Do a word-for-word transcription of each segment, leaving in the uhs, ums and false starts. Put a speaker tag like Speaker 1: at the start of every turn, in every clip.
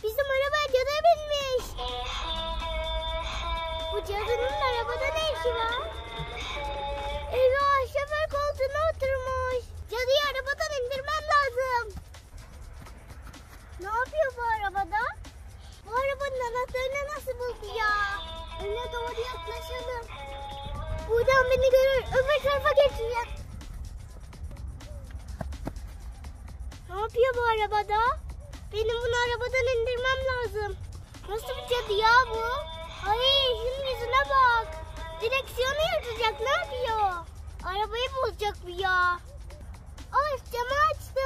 Speaker 1: Bizim araba cadıya binmiş. Bu cadının arabada ne işi var? Eyvah, şoför koltuğuna oturmuş. Cadıyı arabadan indirmem lazım. Ne yapıyor bu arabada? Bu arabanın anahtarını nasıl buldu ya? Önüne doğru yaklaşalım. Buradan beni görür, öbür tarafa geçeceğim. Ne yapıyor bu arabada? Benim bunu arabadan indirmem lazım. Nasıl bir cadı ya bu? Ay, şunun yüzüne bak. Direksiyonu yırtacak, ne yapıyor? Arabayı bozacak bu ya. Ay, camı açtı.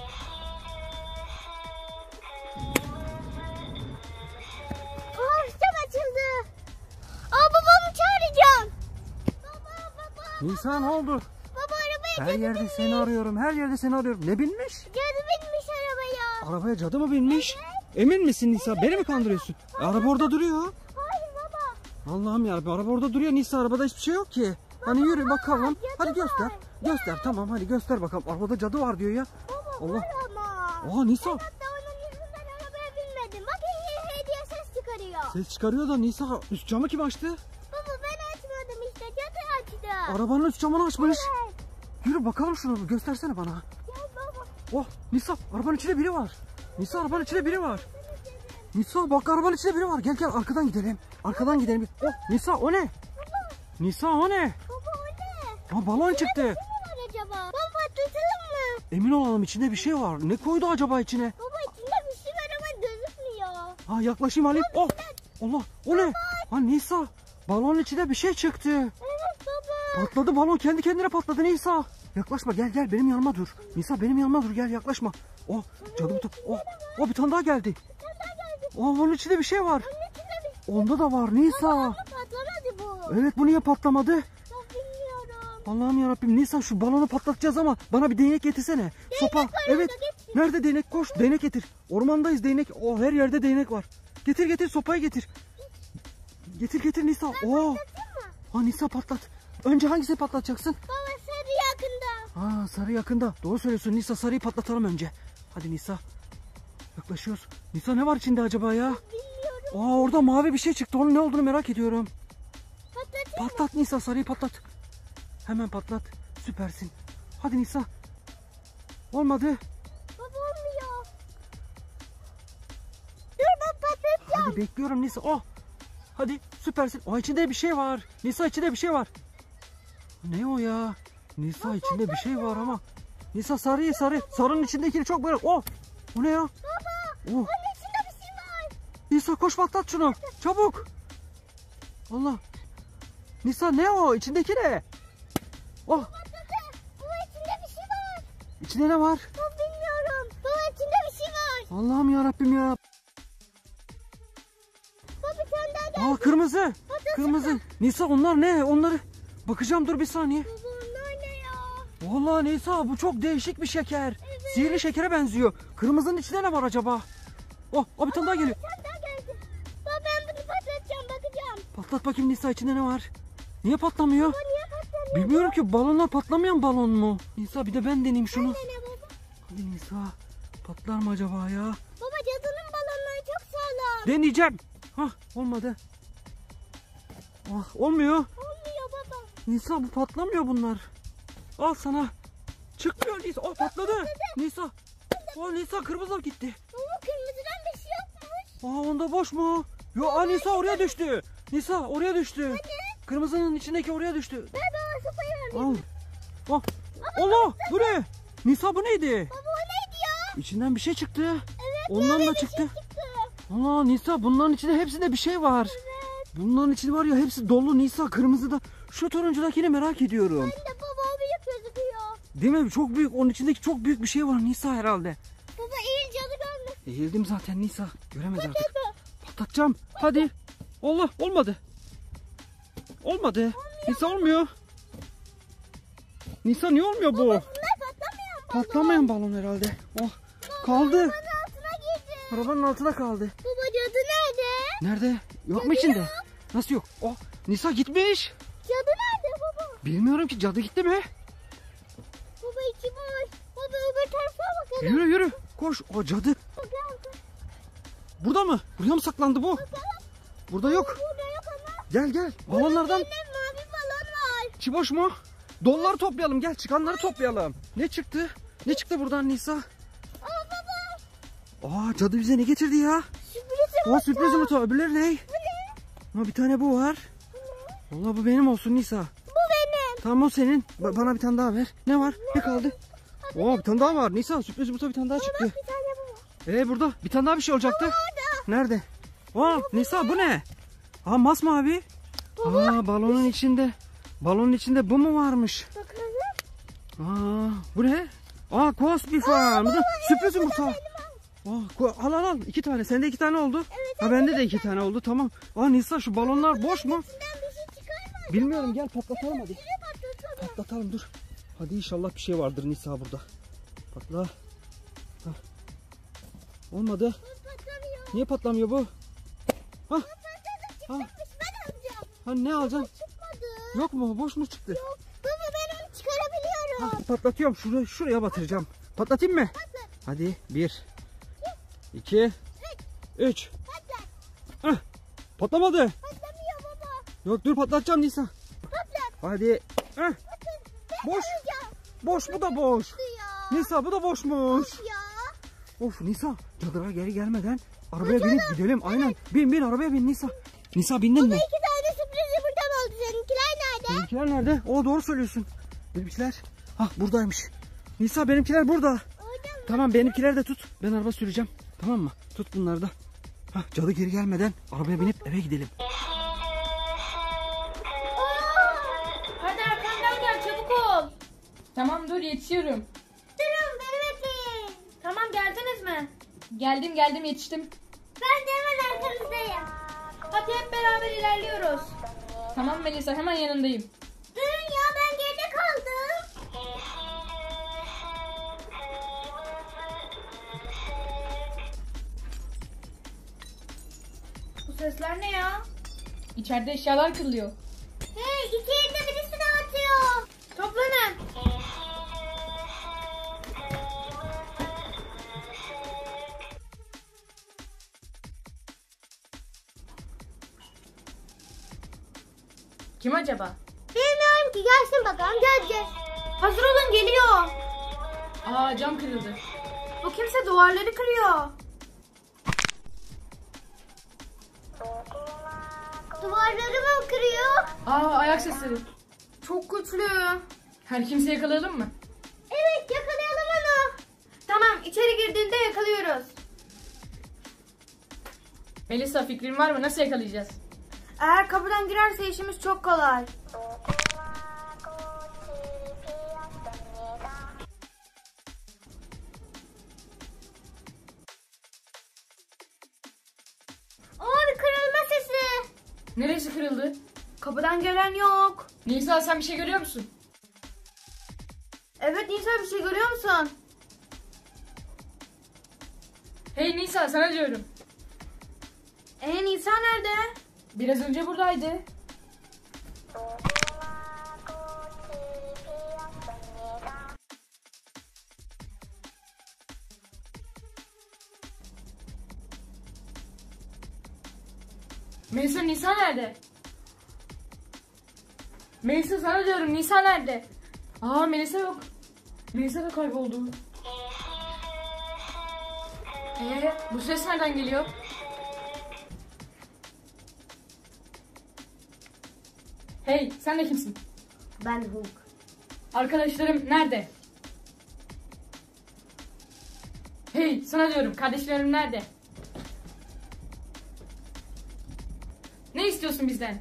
Speaker 1: Ay, cam açıldı. Aa, babamı çağıracağım. Baba, baba.
Speaker 2: Nisa, ne oldu?
Speaker 1: Baba, arabaya
Speaker 2: Her
Speaker 1: cadı
Speaker 2: yerde
Speaker 1: binmiş.
Speaker 2: seni arıyorum. Her yerde seni arıyorum. Ne binmiş?
Speaker 1: Cadı binmiş arabaya.
Speaker 2: Arabaya cadı mı binmiş? Emin misin Nisa? Beni mi kandırıyorsun? Araba orada duruyor.
Speaker 1: Hayır baba.
Speaker 2: Allah'ım yarabbim, araba orada duruyor Nisa. Arabada hiçbir şey yok ki. Hani yürü bakalım.
Speaker 1: cadı
Speaker 2: Hadi göster.
Speaker 1: var.
Speaker 2: Göster, tamam, hadi göster bakalım. Arabada cadı var diyor ya.
Speaker 1: Baba,
Speaker 2: Allah.
Speaker 1: var ama.
Speaker 2: Oha Nisa.
Speaker 1: Hatta onun yüzünden arabaya binmedim. Bak, he he diye ses çıkarıyor.
Speaker 2: Ses çıkarıyor da Nisa, üst camı kim açtı?
Speaker 1: Baba, ben açmadım işte, cadı açtı.
Speaker 2: Arabanın üst camını açmış.
Speaker 1: Evet.
Speaker 2: Yürü bakalım şunu, göstersene bana.
Speaker 1: Gel baba.
Speaker 2: Oh Nisa, arabanın içinde biri var. Nisa, arabanın içinde biri var. Nisa, bak, arabanın içinde biri var. Gel gel, arkadan gidelim. Arkadan gidelim. Oh Nisa, o ne?
Speaker 1: Baba,
Speaker 2: Nisa, o ne?
Speaker 1: baba o ne?
Speaker 2: Ha, balon çıktı.
Speaker 1: Ne var acaba? Baba, patlatalım mı?
Speaker 2: Emin olalım, içinde bir şey var. Ne koydu acaba içine?
Speaker 1: Baba, içinde bir şey var ama gözükmüyor.
Speaker 2: Ha, yaklaşayım alayım. Oh Allah, o ne? Ha Nisa, balonun içinde bir şey çıktı.
Speaker 1: Evet baba.
Speaker 2: Patladı balon, kendi kendine patladı Nisa. Yaklaşma, gel gel, benim yanıma dur. Nisa, benim yanıma dur, gel yaklaşma. Oh cadı bir oh, oh bir tane daha geldi.
Speaker 1: Bir tane daha geldi.
Speaker 2: Oh, onun içinde bir şey var.
Speaker 1: Onun içinde bir
Speaker 2: Onda da var Nisa.
Speaker 1: Ama patlamadı bu.
Speaker 2: Evet, bu niye patlamadı?
Speaker 1: Ben bilmiyorum.
Speaker 2: Allah'ım yarabbim, Nisa, şu balonu patlatacağız ama bana bir değnek getirsene. Sopa.
Speaker 1: var
Speaker 2: Evet.
Speaker 1: orada, getir.
Speaker 2: Nerede değnek? Koş, değnek getir. Ormandayız, değnek. Oh, her yerde değnek var. Getir getir, sopayı getir. Getir getir Nisa. Oh.
Speaker 1: Patlatayım mı?
Speaker 2: Ha Nisa, patlat. Önce hangisini patlatacaksın?
Speaker 1: Baba, sarı yakında.
Speaker 2: Ha, sarı yakında. Doğru söylüyorsun Nisa, sarıyı patlatalım önce. Hadi Nisa. Yaklaşıyoruz. Nisa, ne var içinde acaba ya?
Speaker 1: Bilmiyorum.
Speaker 2: Aa, orada mavi bir şey çıktı. Onun ne olduğunu merak ediyorum.
Speaker 1: Patlatayım.
Speaker 2: Patlat Nisa, sarıyı patlat. Hemen patlat. Süpersin. Hadi Nisa. Olmadı.
Speaker 1: Baba, olmuyor. Dur, ben patlatacağım.
Speaker 2: Hadi bekliyorum Nisa. Oh. Hadi, süpersin. O, içinde bir şey var. Nisa, içinde bir şey var. Ne o ya? Nisa, içinde bir şey var ama. Nisa, sarıyı sarı. Sarının içindekini çok böyle. Oh. O ne ya?
Speaker 1: Baba,
Speaker 2: Oh.
Speaker 1: onun içinde bir şey var.
Speaker 2: Nisa, koş patlat şunu. Çabuk. Allah. Nisa, ne o? İçindeki ne? Oh.
Speaker 1: Patladı. Baba, içinde bir şey var.
Speaker 2: İçinde ne var?
Speaker 1: Ben bilmiyorum. Baba, içinde bir şey var.
Speaker 2: Allah'ım yarabbim ya.
Speaker 1: Baba, bir tane daha geldi.
Speaker 2: Aa, kırmızı. Kırmızı. Nisa, onlar ne? Onları bakacağım, dur bir saniye.
Speaker 1: Baba, onlar ne ya?
Speaker 2: Vallahi Nisa, bu çok değişik bir şeker. Sihirli şekere benziyor. Kırmızının içinde ne var acaba? Oh, o bir tane daha geliyor.
Speaker 1: Bir tane daha geldi. Baba, ben bunu patlatacağım, bakacağım.
Speaker 2: Patlat bakayım Nisa, içinde ne var? Niye patlamıyor?
Speaker 1: Baba, niye patlamıyor?
Speaker 2: Bilmiyorum ki, balonlar patlamayan balon mu? Nisa, bir de ben deneyeyim şunu.
Speaker 1: Ne ne baba?
Speaker 2: Hadi Nisa, patlar mı acaba ya?
Speaker 1: Baba, cadının balonları çok sağlam.
Speaker 2: Deneyeceğim. Hah, olmadı. Ah, olmuyor.
Speaker 1: Olmuyor baba.
Speaker 2: Nisa, bu patlamıyor bunlar. Al sana. Çıkmıyor Nisa. Oh, patladı. Nisa. Oh Nisa, kırmızı gitti.
Speaker 1: Baba, kırmızıdan bir şey yokmuş.
Speaker 2: Aa, onda boş mu? Yo, aa, Nisa oraya düştü. Nisa oraya düştü. Kırmızının içindeki oraya düştü.
Speaker 1: Ver baba, sopayı ver.
Speaker 2: Al. Oh. Allah, bu ne? Nisa, bu neydi?
Speaker 1: Baba, o neydi ya?
Speaker 2: İçinden bir şey çıktı.
Speaker 1: Evet,
Speaker 2: Ondan
Speaker 1: mavi
Speaker 2: da
Speaker 1: bir şey
Speaker 2: çıktı.
Speaker 1: çıktı.
Speaker 2: Allah Nisa, bunların içinde hepsinde bir şey var.
Speaker 1: Evet.
Speaker 2: Bunların içinde var ya, hepsi dolu Nisa, kırmızıda. Şu turuncudakini merak ediyorum.
Speaker 1: Ben de baba, o büyük gözüküyor.
Speaker 2: Değil mi? Çok büyük. Onun içindeki çok büyük bir şey var Nisa herhalde.
Speaker 1: Baba, iyi cadı görmüş.
Speaker 2: Eğildim zaten Nisa. Göremez artık.
Speaker 1: Patladı.
Speaker 2: Patlatacağım. Hadi. Allah, olmadı. Olmadı. Olmuyor. Nisa, olmuyor. Nisa, niye olmuyor bu?
Speaker 1: Bunlar patlamayan balon.
Speaker 2: Patlamayan balon herhalde. Oh. Kaldı.
Speaker 1: Arabanın altına girdi.
Speaker 2: Arabanın altına kaldı.
Speaker 1: Baba, cadı nerede?
Speaker 2: Nerede? Yok mu içinde? Nasıl yok? Oh. Nisa gitmiş.
Speaker 1: Cadı nerede baba?
Speaker 2: Bilmiyorum ki, cadı gitti mi?
Speaker 1: Baba, içi boş. Baba, öbür tarafa bakalım.
Speaker 2: Yürü yürü. Koş. O cadı.
Speaker 1: Geldi.
Speaker 2: Burada mı? Buraya mı saklandı bu? Burada yok.
Speaker 1: Burada yok ama.
Speaker 2: Gel gel. Balonlardan.
Speaker 1: Burada mavi balon var.
Speaker 2: İçi boş mu? Dolları toplayalım. Gel çıkanları toplayalım. Ne çıktı? Ne çıktı buradan Nisa?
Speaker 1: Aa baba.
Speaker 2: Aa cadı bize ne getirdi ya?
Speaker 1: Sürpriz
Speaker 2: O
Speaker 1: yumurta.
Speaker 2: sürpriz yumurta. Öbürleri ne?
Speaker 1: Bu ne?
Speaker 2: Ama bir tane bu var. Vallahi bu benim olsun Nisa.
Speaker 1: Bu benim.
Speaker 2: Tamam o senin. Ba- bana bir tane daha ver. Ne var? Ne kaldı? Oo bir tane daha var. Nisa sürpriz yumurta bir tane daha çıktı.
Speaker 1: Bak bir tane bu var.
Speaker 2: Ee burada bir tane daha bir şey olacaktı.
Speaker 1: Orada.
Speaker 2: Nerede? Aa Nisa bu ne? Aa masmavi. Aa balonun içinde. Balonun içinde bu mu varmış?
Speaker 1: Bakalım.
Speaker 2: Aa bu ne? Aa kuas bir fan. Bu da sürpriz yumurta. Aa, ku- al al al. İki tane. Sende iki tane oldu.
Speaker 1: Evet,
Speaker 2: Ha bende de iki tane oldu. Tamam. Aa Nisa şu balonlar boş mu?
Speaker 1: İçinden bir şey çıkar mı?
Speaker 2: Bilmiyorum gel patlatalım hadi.
Speaker 1: Şuraya patlatalım.
Speaker 2: Patlatalım dur. Hadi inşallah bir şey vardır Nisa burada. Patla. Hah. Olmadı.
Speaker 1: Bu patlamıyor.
Speaker 2: Niye patlamıyor bu? Hah.
Speaker 1: Patladı
Speaker 2: Ha.
Speaker 1: çıkmış. Ben alacağım.
Speaker 2: Ha ne alacaksın?
Speaker 1: Çıkmadı.
Speaker 2: Yok mu? Boş mu çıktı?
Speaker 1: Yok. Baba ben onu çıkarabiliyorum.
Speaker 2: Ha, patlatıyorum. Şuraya, şuraya batıracağım. Patlatayım mı?
Speaker 1: Patlat.
Speaker 2: Hadi. Bir. iki. Üç.
Speaker 1: Patlat.
Speaker 2: Hah. Patlamadı.
Speaker 1: Patlamıyor baba.
Speaker 2: Yok dur patlatacağım Nisa.
Speaker 1: Patlat.
Speaker 2: Hadi. Hah.
Speaker 1: Ben
Speaker 2: Boş.
Speaker 1: alacağım.
Speaker 2: Boş bu da boş.
Speaker 1: Ya.
Speaker 2: Nisa bu da boşmuş.
Speaker 1: Ya.
Speaker 2: Of Nisa cadılar geri gelmeden arabaya binip gidelim. Aynen. Bin bin arabaya bin Nisa. Nisa bindin mi?
Speaker 1: İki tane sürpriz yumurtam oldu. Seninkiler nerede?
Speaker 2: Benimkiler nerede? O doğru söylüyorsun. Benimkiler. Hah buradaymış. Nisa benimkiler burada.
Speaker 1: Orada mı?
Speaker 2: Tamam benimkiler de tut. Ben araba süreceğim. Tamam mı? Tut bunları da. Hah cadı geri gelmeden arabaya binip eve gidelim.
Speaker 3: Hadi arkamdan gel çabuk ol. Tamam dur yetişiyorum.
Speaker 1: Durun beni bekleyin.
Speaker 3: Tamam geldiniz mi? Geldim geldim yetiştim.
Speaker 1: Ben de hemen arkanızdayım.
Speaker 3: Hadi hep beraber ilerliyoruz. Tamam Melisa hemen yanındayım.
Speaker 1: Durun ya ben geride kaldım.
Speaker 3: Bu sesler ne ya? İçeride eşyalar kırılıyor.
Speaker 1: Hey iki yerinde birisi dağıtıyor.
Speaker 3: Toplanın. Kim acaba?
Speaker 1: Bilmiyorum ki gelsin bakalım göreceğiz.
Speaker 3: Hazır olun geliyor. Aa cam kırıldı. Bu kimse duvarları kırıyor.
Speaker 1: Duvarları mı kırıyor?
Speaker 3: Aa ayak sesleri. Çok güçlü. Her kimse yakalayalım mı?
Speaker 1: Evet yakalayalım onu.
Speaker 3: Tamam içeri girdiğinde yakalıyoruz. Melisa fikrin var mı? Nasıl yakalayacağız?
Speaker 4: Eğer kapıdan girerse işimiz çok kolay.
Speaker 1: Aa bir kırılma sesi.
Speaker 3: Neresi kırıldı?
Speaker 4: Kapıdan gelen yok.
Speaker 3: Nisa sen bir şey görüyor musun?
Speaker 4: Evet Nisa bir şey görüyor musun?
Speaker 3: Hey Nisa sana diyorum.
Speaker 4: Ee Nisa nerede?
Speaker 3: Biraz önce buradaydı. Melisa Nisa nerede? Melisa sana diyorum Nisa nerede? Aa Melisa yok. Melisa da kayboldu. Ee, bu ses nereden geliyor? Hey sen de kimsin?
Speaker 4: Ben Hulk.
Speaker 3: Arkadaşlarım nerede? Hey sana diyorum kardeşlerim nerede? Ne istiyorsun bizden?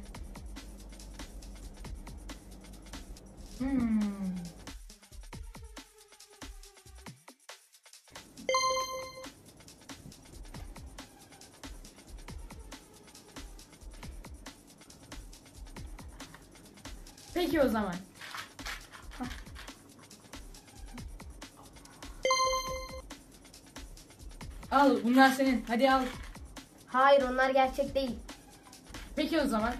Speaker 3: Hmm. Peki o zaman. Hah. Al bunlar senin. Hadi al.
Speaker 4: Hayır onlar gerçek değil.
Speaker 3: Peki o zaman.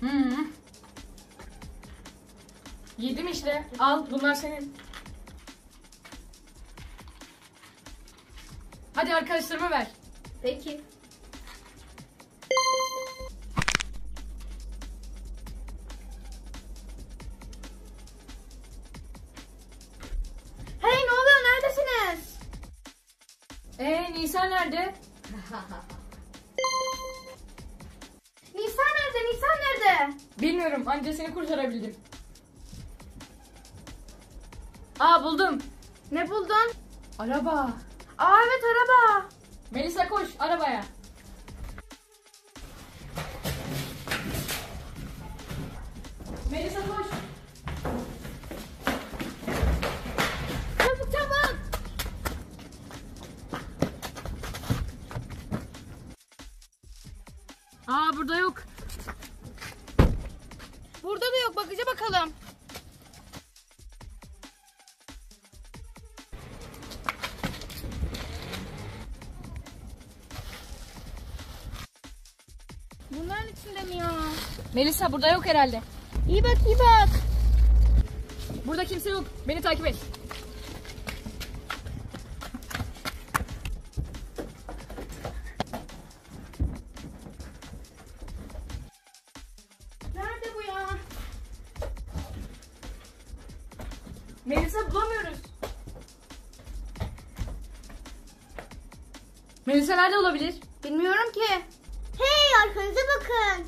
Speaker 3: Hı hı. Yedim işte. Al, bunlar senin. Hadi arkadaşlarıma ver.
Speaker 4: Peki. Hey, ne oluyor? Neredesiniz?
Speaker 3: Ee, Nisa nerede?
Speaker 4: Nisan nerede? Nisan nerede?
Speaker 3: Bilmiyorum, anca seni kurtarabildim. Aa, buldum.
Speaker 4: Ne buldun?
Speaker 3: Araba.
Speaker 4: Aa, evet, araba.
Speaker 3: Melisa koş arabaya. Melisa koş.
Speaker 4: Çabuk çabuk.
Speaker 3: Aa, burada yok.
Speaker 4: Burada da yok. Bakıca bakalım. Bunların içinde mi ya?
Speaker 3: Melisa burada yok herhalde.
Speaker 4: İyi bak, iyi bak.
Speaker 3: Burada kimse yok. Beni takip et.
Speaker 4: Nerede bu ya?
Speaker 3: Melisa bulamıyoruz. Melisa nerede olabilir?
Speaker 4: Bilmiyorum ki.
Speaker 1: Hey, arkanıza bakın.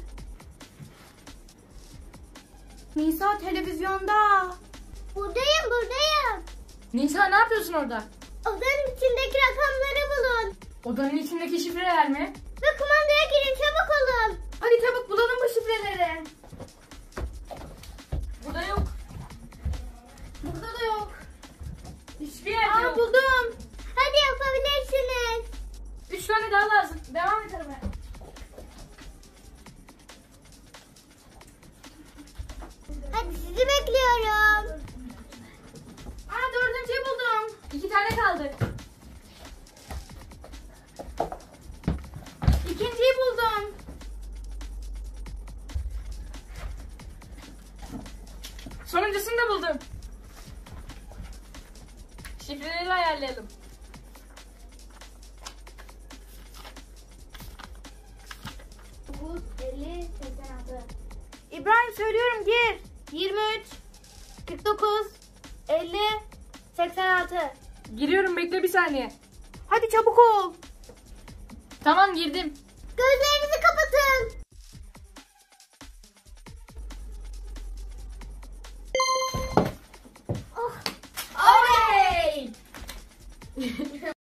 Speaker 4: Nisa televizyonda.
Speaker 1: Buradayım, buradayım.
Speaker 3: Nisa ne yapıyorsun orada?
Speaker 1: Odanın içindeki rakamları bulun.
Speaker 3: Odanın içindeki şifreler mi?
Speaker 1: Ve kumandaya girin, çabuk olun.
Speaker 4: Hadi çabuk bulalım bu şifreleri.
Speaker 3: Burada yok.
Speaker 4: Burada da yok.
Speaker 3: Hiçbir yerde
Speaker 4: Aa,
Speaker 3: yok.
Speaker 4: buldum.
Speaker 1: Hadi yapabilirsiniz.
Speaker 3: Üç tane daha lazım. Devam et aramaya.
Speaker 1: Hadi sizi bekliyorum.
Speaker 4: Aa, dördüncüyü buldum.
Speaker 3: İki tane kaldı.
Speaker 4: İkinciyi buldum.
Speaker 3: Sonuncusunu da buldum. Şifreleri ayarlayalım.
Speaker 1: dokuz, elli, seksen altı.
Speaker 4: İbrahim söylüyorum, gir. yirmi üç, kırk dokuz, elli, seksen altı.
Speaker 3: Giriyorum, bekle bir saniye.
Speaker 4: Hadi çabuk ol.
Speaker 3: Tamam, girdim.
Speaker 1: Gözlerinizi kapatın.